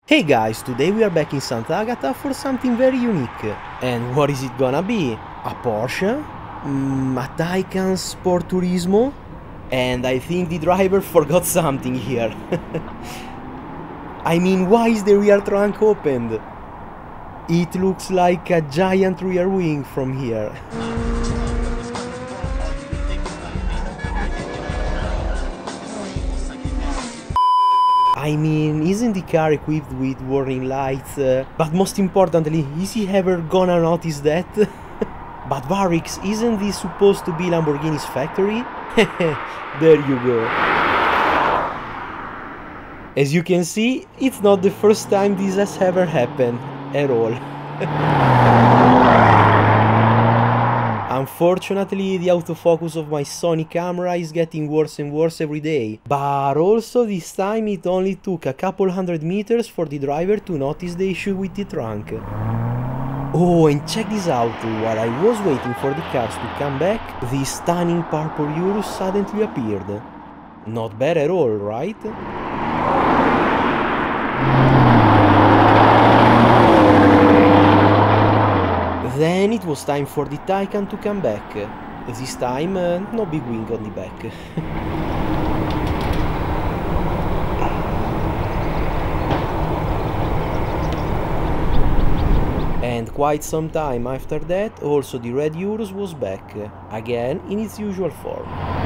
Hey guys, today we are back in Sant'Agata for something very unique. And what is it gonna be? A Porsche? A Taycan Sport Turismo? And I think the driver forgot something here. I mean, why is the rear trunk opened? It looks like a giant rear wing from here. I mean, isn't the car equipped with warning lights? But most importantly, is he ever gonna notice that? But Varix, isn't this supposed to be Lamborghini's factory? There you go. As you can see, it's not the first time this has ever happened, at all. Unfortunately, the autofocus of my Sony camera is getting worse and worse every day, but also this time it only took a couple hundred meters for the driver to notice the issue with the trunk. Oh, and check this out, while I was waiting for the cars to come back, this stunning purple Urus suddenly appeared. Not bad at all, right? Then it was time for the Taycan to come back. This time, no big wing on the back. And quite some time after that, also the red Urus was back, again in its usual form.